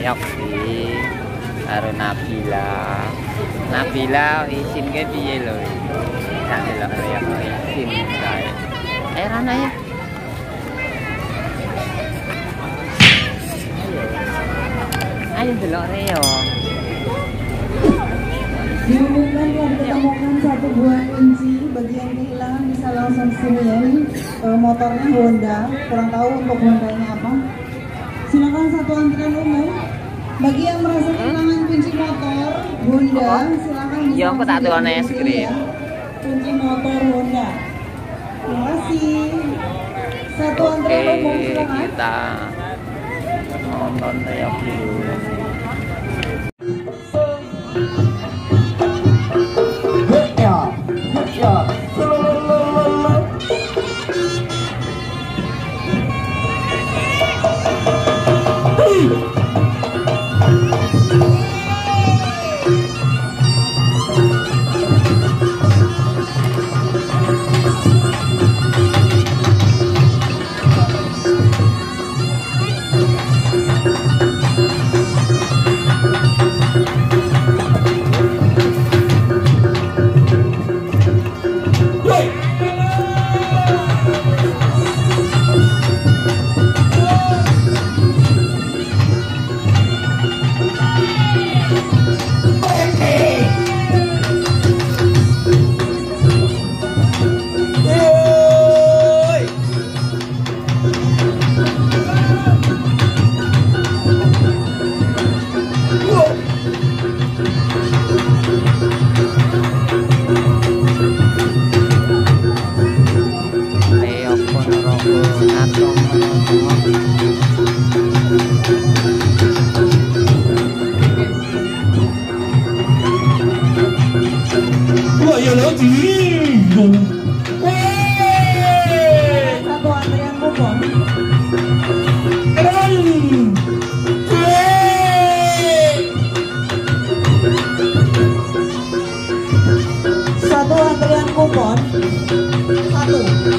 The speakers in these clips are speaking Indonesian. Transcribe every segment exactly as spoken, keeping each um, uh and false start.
reok di karo Nabila. Nabila isin ke piye lho? Tak delok reok isin kae. Eh Rana ya. Ayo delok reok. Diumumkan telah ditemukan satu buah kunci. Bagi yang kehilangan bisa langsung sini. E, motornya Honda, kurang tahu untuk Hondanya apa. Silakan satu antrian umum. Bagi yang merasa kehilangan kunci motor Honda, silakan bisa ya, aku tak tahu es krim. Ya. Kunci motor Honda. Terima kasih. Satu Oke, antrian umum silakan. Kita nonton reok dulu. Satu antrian kupon. Satu antrian kupon. Satu.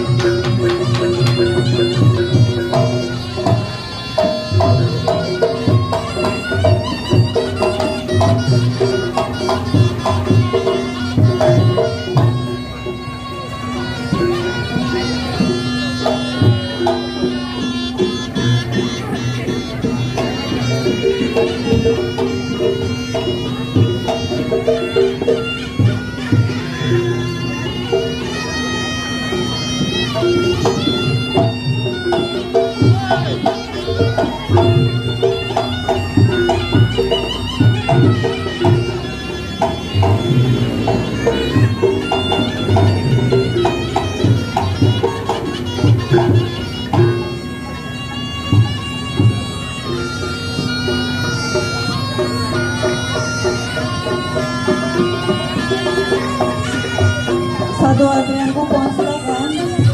Satu antrian kupon silakan.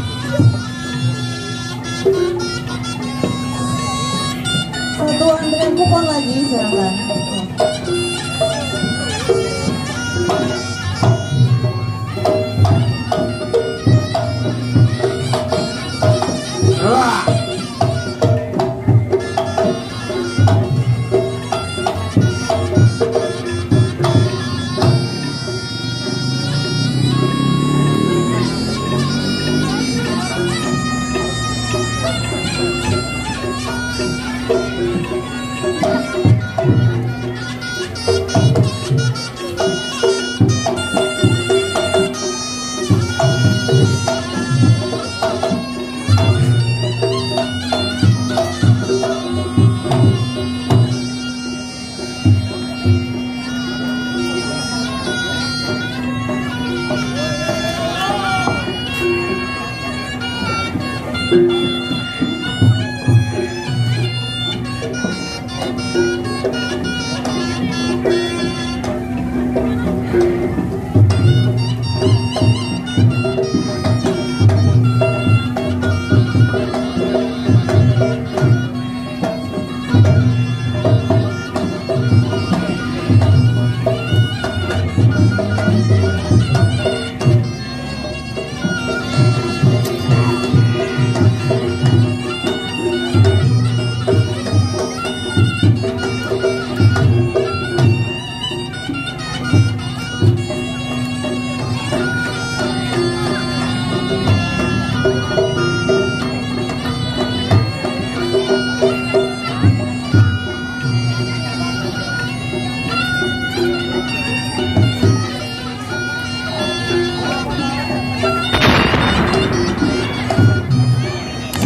Satu antrian kupon lagi silakan.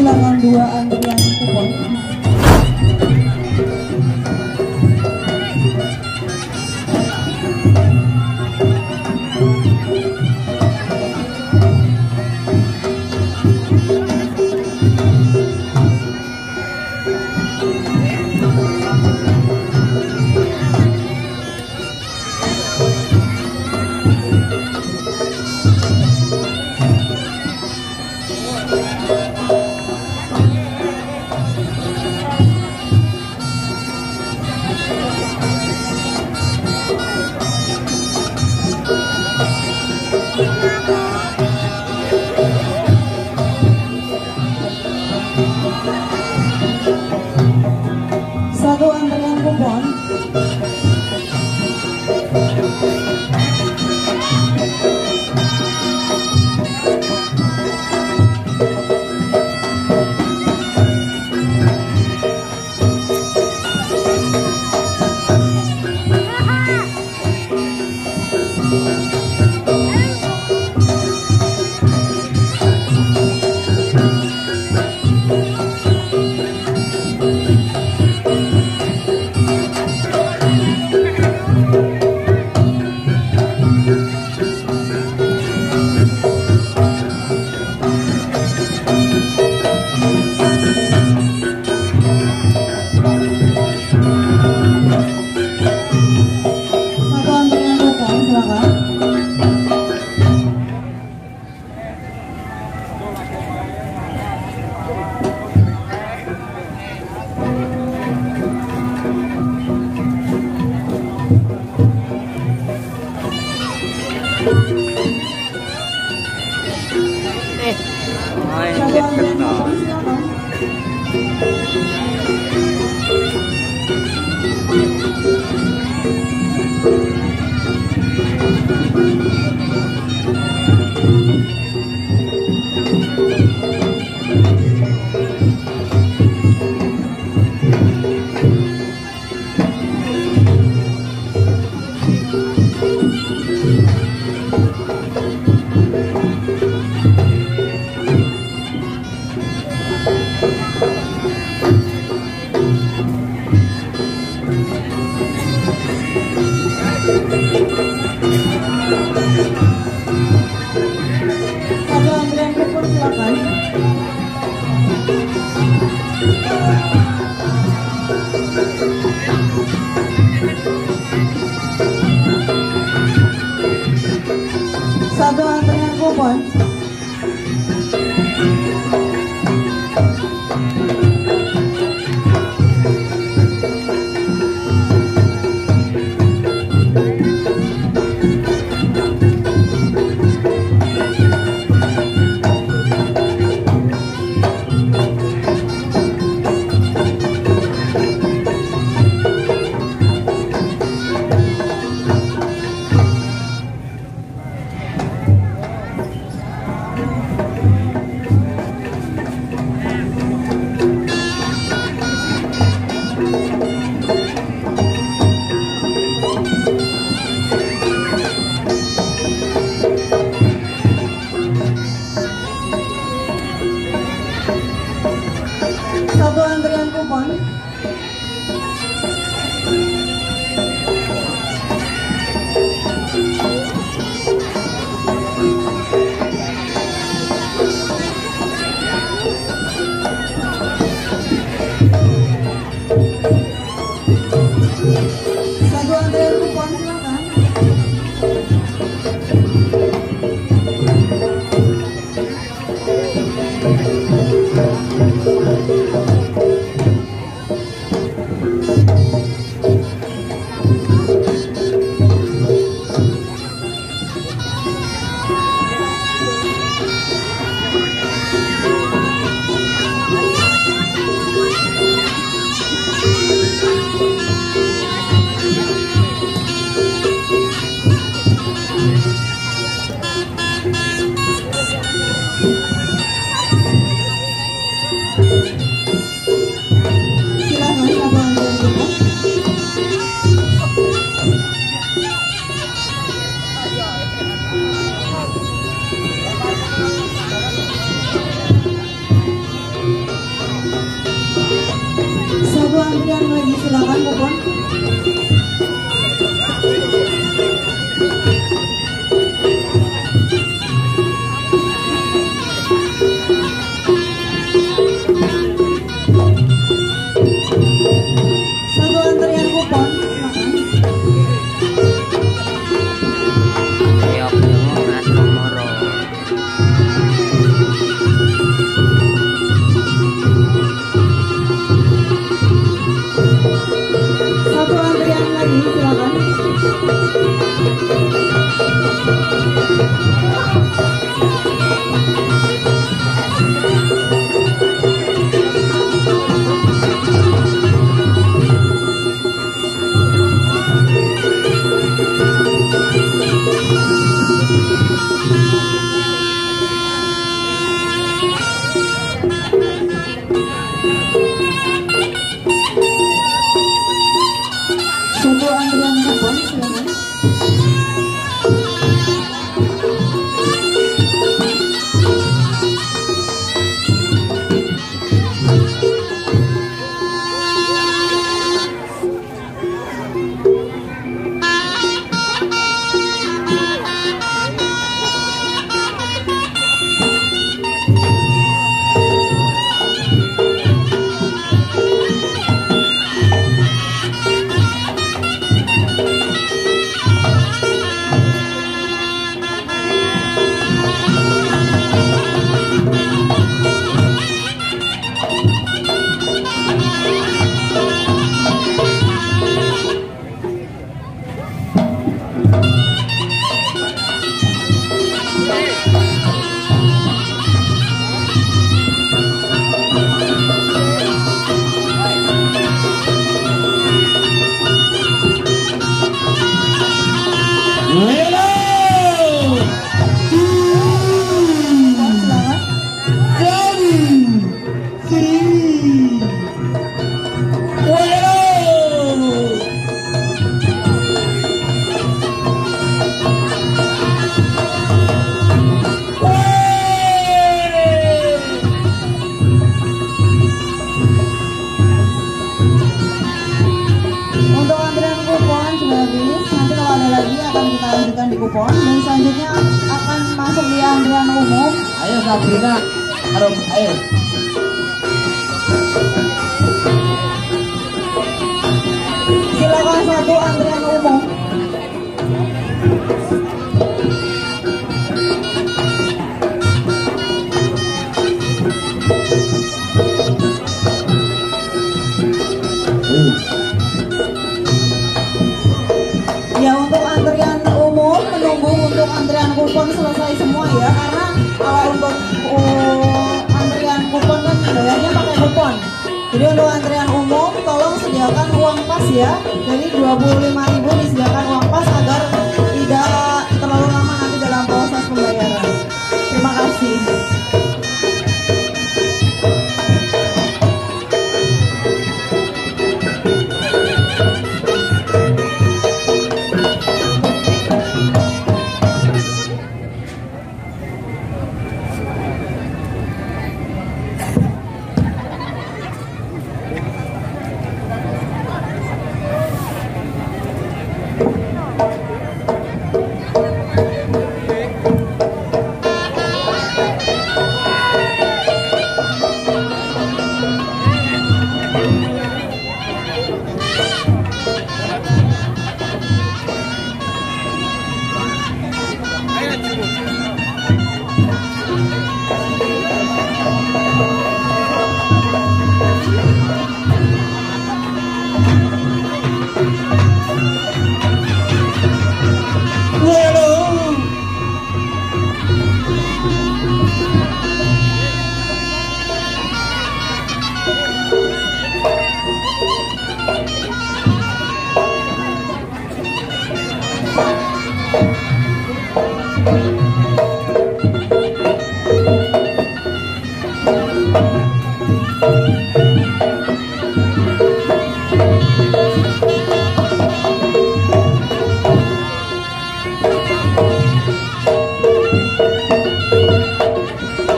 silakan dua antrian kupon. Satu antrian kupon. Eh, main Satu get antrian kenal. kupon silakan. Satu antrian kupon silakan. Satu antrian kupon. antrian lagi, silakan kupon. Satu antrian kupon, silakan. Yok Bungo Asmoro. Satu antrian lagi, silakan. Satu antrian kupon, silakan. Untuk antrian kupon sudah habis. Nanti kalau ada lagi akan kita lanjutkan di kupon, dan selanjutnya akan masuk di antrian umum. Ayo Sabrina, aduh, ayo. Silakan satu antrian umum. Ya, untuk antrian umum menunggu untuk antrian kupon selesai semua ya, karena kalau untuk uh, antrian kupon kan bayarnya pakai kupon. Jadi untuk antrian umum tolong sediakan uang pas ya. Jadi dua puluh lima ribu disediakan uang pas agar tidak terlalu lama nanti dalam proses pembayaran. Terima kasih.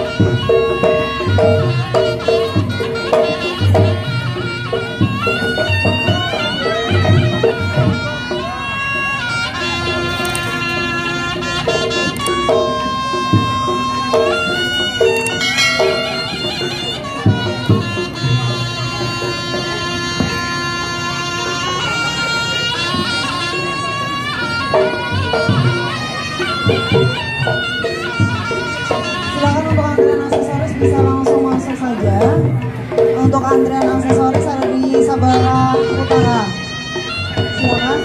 Thank you. antrian aksesoris ada di sebelah utara. Silakan.